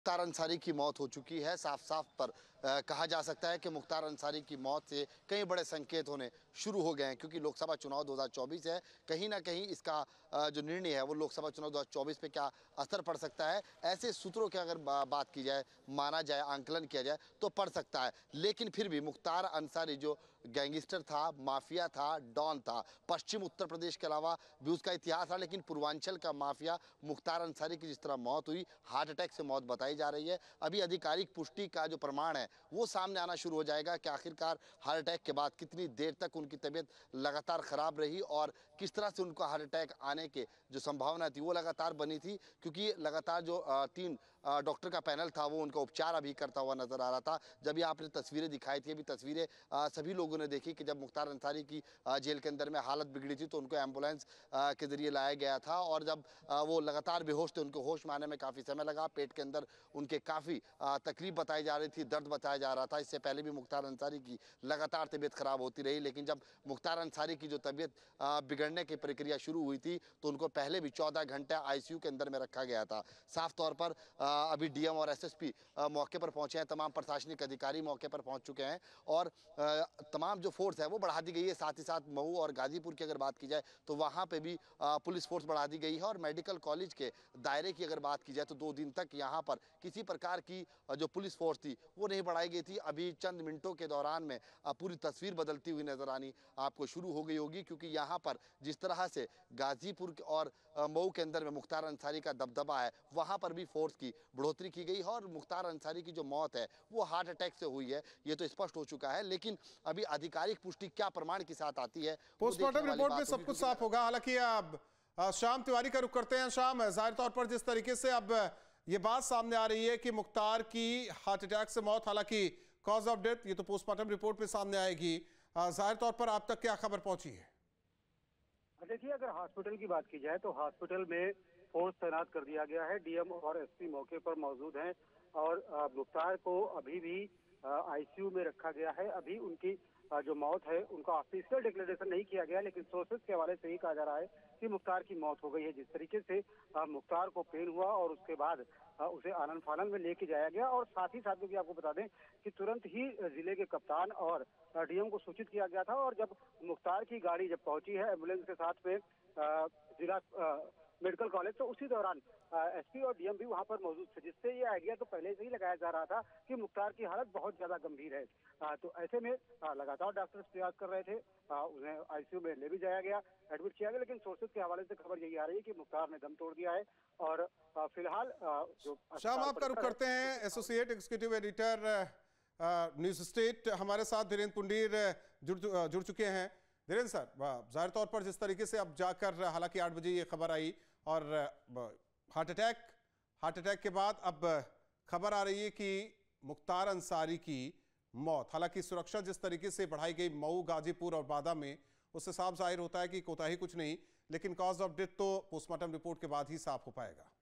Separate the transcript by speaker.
Speaker 1: मुख्तार अंसारी की मौत हो चुकी है। साफ साफ पर कहा जा सकता है कि मुख्तार अंसारी की मौत से कई बड़े संकेत होने शुरू हो गए हैं, क्योंकि लोकसभा चुनाव 2024 है। कहीं ना कहीं इसका जो निर्णय है वो लोकसभा चुनाव 2024 पे क्या असर पड़ सकता है, ऐसे सूत्रों की अगर बात की जाए, माना जाए, आंकलन किया जाए तो पड़ सकता है। लेकिन फिर भी मुख्तार अंसारी जो गैंगस्टर था, माफिया था, डॉन था, पश्चिम उत्तर प्रदेश के अलावा भी उसका इतिहास था, लेकिन पूर्वांचल का माफिया मुख्तार अंसारी की जिस तरह मौत हुई, हार्ट अटैक से मौत बताई जा रही है। अभी आधिकारिक पुष्टि का जो प्रमाण है वो सामने आना शुरू हो जाएगा कि आखिरकार हार्ट अटैक के बाद कितनी देर तक उनकी तबीयत लगातार खराब रही और किस तरह से उनको हार्ट अटैक आने के जो संभावना थी वो लगातार बनी थी, क्योंकि लगातार जो 3 डॉक्टर का पैनल था वो उनका उपचार अभी करता हुआ नजर आ रहा था। जब ये आपने तस्वीरें दिखाई थी, अभी तस्वीरें सभी लोगों ने देखी कि जब मुख्तार अंसारी की जेल के अंदर में हालत बिगड़ी थी तो उनको एम्बुलेंस के जरिए लाया गया था, और जब वो लगातार बेहोश थे, उनको होश में आने में काफ़ी समय लगा। पेट के अंदर उनके काफ़ी तकलीफ बताई जा रही थी, दर्द बताया जा रहा था। इससे पहले भी मुख्तार अंसारी की लगातार तबीयत खराब होती रही, लेकिन जब मुख्तार अंसारी की जो तबीयत बिगड़ने की प्रक्रिया शुरू हुई थी तो उनको पहले भी 14 घंटे आईसीयू के अंदर में रखा गया था। साफ तौर पर अभी डीएम और एसएसपी मौके पर पहुंचे हैं, तमाम प्रशासनिक अधिकारी मौके पर पहुंच चुके हैं और तमाम जो फोर्स है वो बढ़ा दी गई है। साथ ही साथ मऊ और गाजीपुर की अगर बात की जाए तो वहां पे भी पुलिस फोर्स बढ़ा दी गई है, और मेडिकल कॉलेज के दायरे की अगर बात की जाए तो 2 दिन तक यहाँ पर किसी प्रकार की जो पुलिस फोर्स थी वो नहीं बढ़ाई गई थी। अभी चंद मिनटों के दौरान में पूरी तस्वीर बदलती हुई नजर आनी आपको शुरू हो गई होगी, क्योंकि यहाँ पर जिस तरह से गाजीपुर और मऊ के अंदर में मुख्तार अंसारी का दबदबा है, वहाँ पर भी फोर्स की बढ़ोतरी की गई है और मुख्तार अंसारी की जो मौत है वो हार्ट अटैक से हुई है, ये तो स्पष्ट हो चुका है। लेकिन अभी आधिकारिक पुष्टि क्या प्रमाण के साथ आती है वो देखने
Speaker 2: पोस्टमार्टम
Speaker 1: वाली
Speaker 2: रिपोर्ट में
Speaker 1: बात
Speaker 2: सब
Speaker 1: होगी।
Speaker 2: कुछ साफ होगा। हालांकि अब शाम तिवारी का रुख करते हैं। शाम, जाहिर तौर पर जिस तरीके से अब ये बात सामने आ रही है कि मुख्तार की हार्ट अटैक से मौत, हालांकि कॉज ऑफ डेथ ये तो पोस्टमार्टम रिपोर्ट में सामने आएगी, जाहिर तौर पर आप तक क्या खबर पहुंची है?
Speaker 3: देखिए, अगर हॉस्पिटल की बात की जाए तो हॉस्पिटल में फोर्स तैनात कर दिया गया है। डीएम और एसपी मौके पर मौजूद हैं और मुख्तार को अभी भी आईसीयू में रखा गया है। अभी उनकी जो मौत है उनका ऑफिशियल डिक्लेरेशन नहीं किया गया, लेकिन सोर्सेज के हवाले से ही कहा जा रहा है कि मुख्तार की मौत हो गई है। जिस तरीके से मुख्तार को पेन हुआ और उसके बाद उसे आनंद फानन में लेके जाया गया, और साथ ही साथ में भी आपको बता दें कि तुरंत ही जिले के कप्तान और डीएम को सूचित किया गया था, और जब मुख्तार की गाड़ी जब पहुंची है एम्बुलेंस के साथ में जिला मेडिकल कॉलेज, तो उसी दौरान एसपी और डीएम भी वहां पर मौजूद थे, जिससे ये आइडिया तो पहले से ही लगाया जा रहा था कि मुख्तार की हालत बहुत ज्यादा गंभीर है। तो ऐसे में लगातार डॉक्टर्स प्रयास कर रहे थे, उन्हें आईसीयू में ले भी जाया गया, एडमिट किया गया, लेकिन सोर्सेज के हवाले से खबर यही आ रही है कि मुख्तार ने दम तोड़ दिया है। और फिलहाल जो
Speaker 2: शाम, आपका रुख करते हैं। Associate executive editor News State हमारे साथ धीरेन्द्र पुंडीर जुड़ चुके हैं। धीरेन्द्र सर, जाहिर तौर पर जिस तरीके से अब जाकर, हालांकि 8 बजे ये खबर आई और हार्ट अटैक के बाद अब खबर आ रही है कि मुख्तार अंसारी की मौत, हालांकि सुरक्षा जिस तरीके से बढ़ाई गई मऊ, गाजीपुर और बादा में, उससे साफ जाहिर होता है कि कोताही कुछ नहीं, लेकिन कॉज ऑफ डेथ तो पोस्टमार्टम रिपोर्ट के बाद ही साफ हो पाएगा।